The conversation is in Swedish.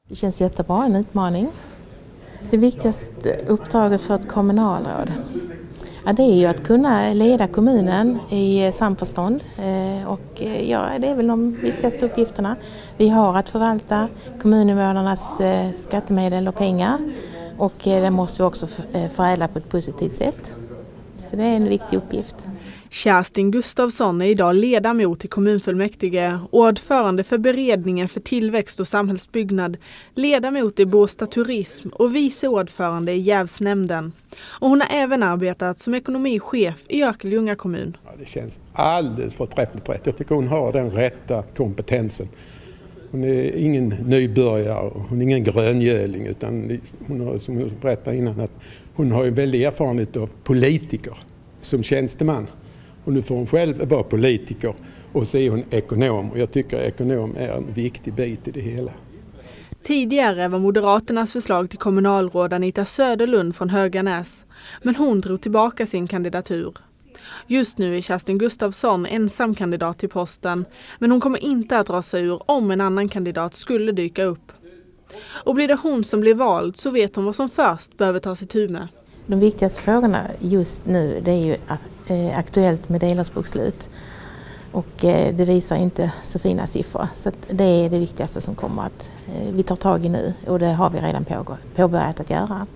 Det känns jättebra, en utmaning. Det viktigaste uppdraget för ett kommunalråd, det är ju att kunna leda kommunen i samförstånd. Det är väl de viktigaste uppgifterna. Vi har att förvalta kommuninvånarnas skattemedel och pengar, och det måste vi också förädla på ett positivt sätt. Så det är en viktig uppgift. Kerstin Gustafsson är idag ledamot i kommunfullmäktige och ordförande för beredningen för tillväxt och samhällsbyggnad, ledamot i Båstad turism och vice ordförande i jävsnämnden. Och hon har även arbetat som ekonomichef i Örkelljunga kommun. Ja, det känns alldeles förträffligt rätt. Jag tycker hon har den rätta kompetensen. Hon är ingen nybörjare, hon är ingen gröngöling, utan hon har, som jag berättade innan, att hon har en väldig erfarenhet av politiker som tjänsteman. Och nu får hon själv vara politiker och så är hon ekonom. Och jag tycker ekonom är en viktig bit i det hela. Tidigare var Moderaternas förslag till kommunalråd Anita Söderlund från Höganäs. Men hon drog tillbaka sin kandidatur. Just nu är Kerstin Gustafsson ensam kandidat till posten. Men hon kommer inte att dra sig ur om en annan kandidat skulle dyka upp. Och blir det hon som blir vald så vet hon vad som först behöver ta sig tur med. De viktigaste frågorna just nu, det är ju aktuellt med delårsbokslut, och det visar inte så fina siffror. Så att det är det viktigaste som kommer att vi tar tag i nu, och det har vi redan påbörjat att göra.